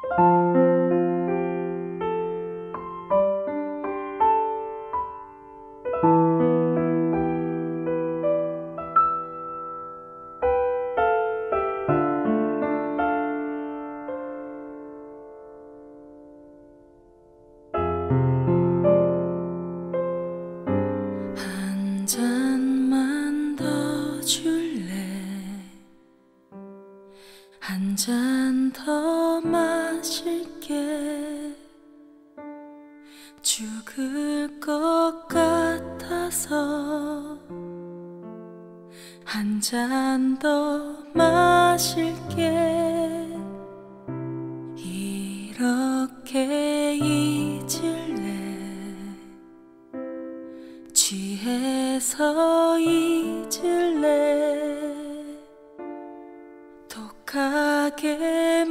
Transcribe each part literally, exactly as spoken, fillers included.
한 잔만 더 줄래? 한 잔 더 마실게. 죽을 것 같아서 한 잔 더 마실게. 이렇게 잊을래? 취해서 잊을래? 독하게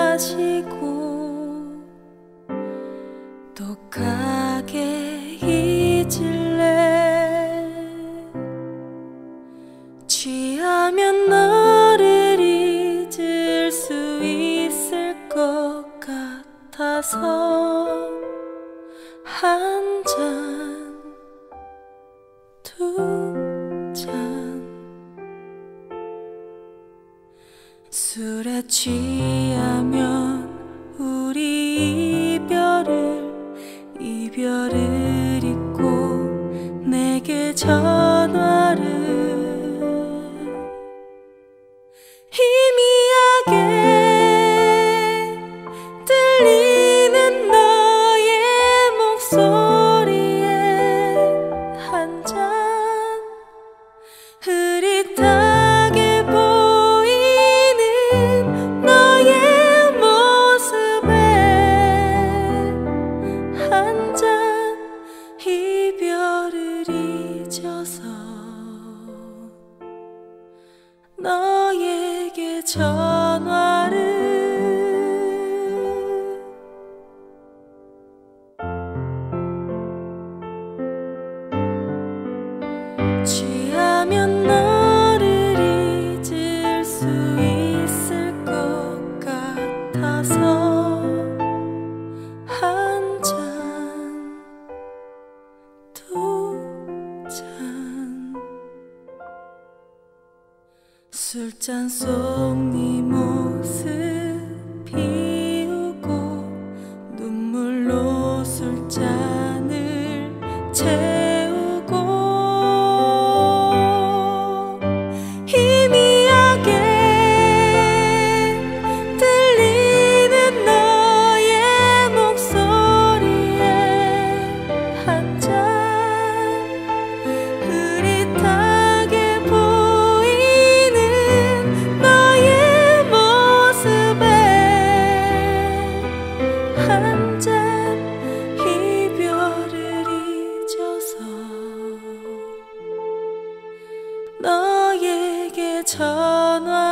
마시고 독하게 잊을래? 취하면 너를 잊을 수 있을 것 같아서 한 잔, 두 잔. 술에 취하면 우리 이별을 이별을 잊고 내게 전화를 희미하게 들리는 너의 목소리에 한 잔 흐릿하게 보이는 너의 모습에 한 잔 이별을 잊어서 너에게 전화를 취하면 너를 잊을 수 있을 것 같아서 한 잔, 두 잔. 술잔 속 네 모습 비우고 눈물로 술잔을 채우고 희미하게 들리는 너의 목소리에 한 잔 흐릿하게 보이는 너의 모습에 한 잔 이별을 잊어서 너에게 전화